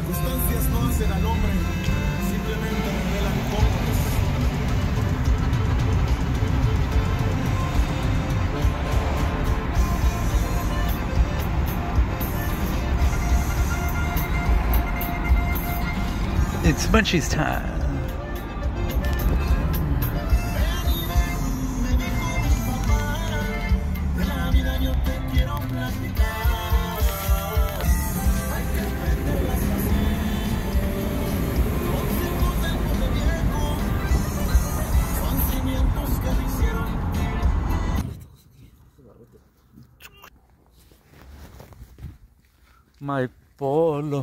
circunstancias no hacen al hombre, simplemente revelan cómo es. It's Munchies time. My polo.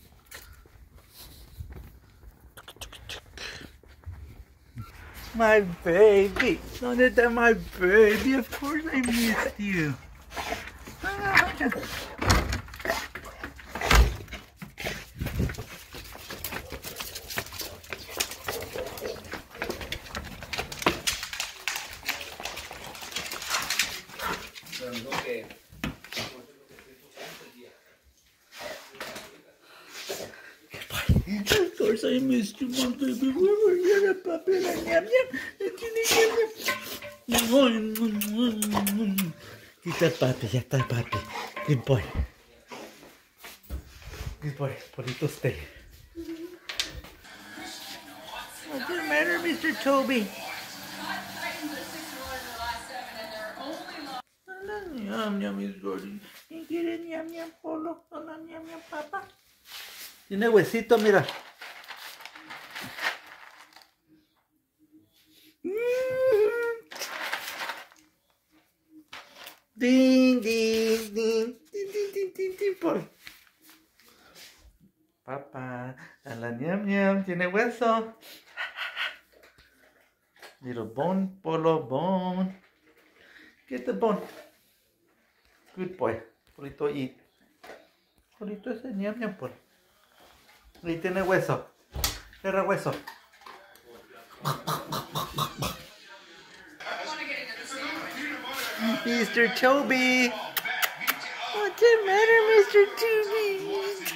My baby. ¿Dónde está my baby? Of course I missed you. Of course I missed you, my baby. Where were you, papi? Yum, yum. Aquí está papi, ya está papi. Good boy. Good boy. Polito stay. What's the matter, Mr. Toby? Yum, yum, is Gordy. ¿Y quiere yum, yum, Polo? Hola, yum, yum, papá. Tiene huesito, mira. Ding, ding, ding, ding, ding, ding, ding, ding, por. Papá, a la ñam ñam, tiene hueso. Little bone, Polo, bone. Get the bone. Good boy. Polito eat. Polito ese ñam ñam, Polo. Y tiene hueso. Cierra hueso. Mr. Toby. What's the matter, Mr. Toby?